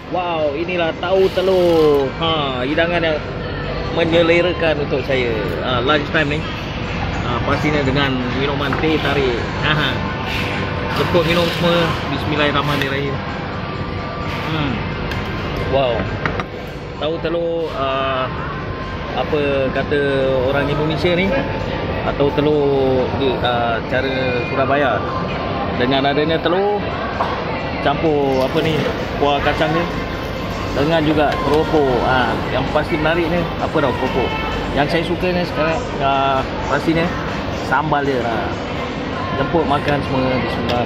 Wow, inilah tahu telur. Hidangan yang menyelerakan untuk saya. Lunch time ni. Pastinya dengan minuman teh tarik. Lepuk minum semua. Bismillahirrahmanirrahim. Wow. Tahu telur apa kata orang Indonesia ni? Atau telur cara Surabaya. Dengan adanya telur campur apa ni? Kuah kacang dia. Dengan juga keropok. Yang pasti menarik ni apa tau keropok. Yang saya suka ni sekarang pastinya sambal dia lah. Jemput makan semua. Bismillah.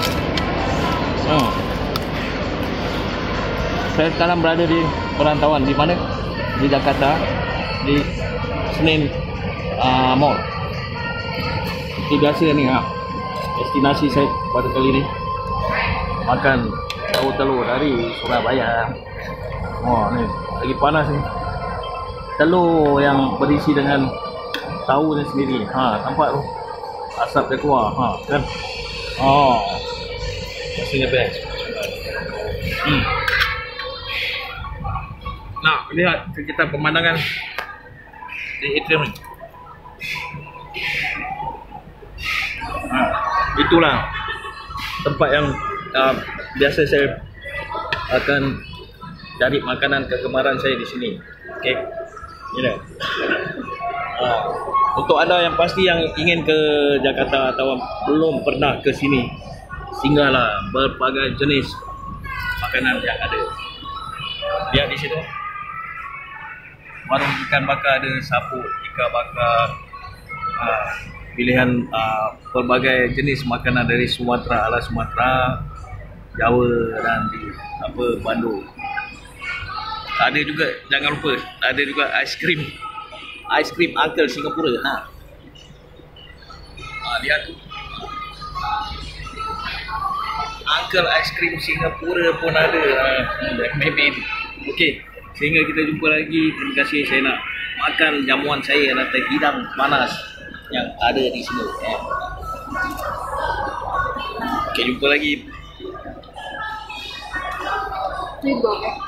Saya sekarang berada di perantauan. Di mana? Di Jakarta. Di Senen Mall. Itu biasa ni destinasi saya pada kali ni. Makan tahu telur dari Surabaya. Wah, ni lagi panas ni. Telur yang berisi dengan tahu ni sendiri. Nampak tu. Asap dia keluar. Kan? Rasanya best. Nah, lihat kita pemandangan di atrium ni. Itulah tempat yang biasa saya akan cari makanan kegemaran saya di sini. Okey. Ini. Untuk anda yang pasti yang ingin ke Jakarta atau belum pernah ke sini, singgahlah berbagai jenis makanan yang ada. Lihat di situ. Warung ikan bakar ada, saput, ikan bakar, pilihan pelbagai jenis makanan dari Sumatera, ala Sumatera, Jawa dan di Bandung. Ada juga, jangan lupa, ada juga aiskrim Uncle Singapura. Lihat tu. Uncle aiskrim Singapura pun ada. Maybe. Okey, sehingga kita jumpa lagi. Terima kasih, saya nak makan jamuan saya atau hidang panas yang ada di sini. Okey, jumpa lagi.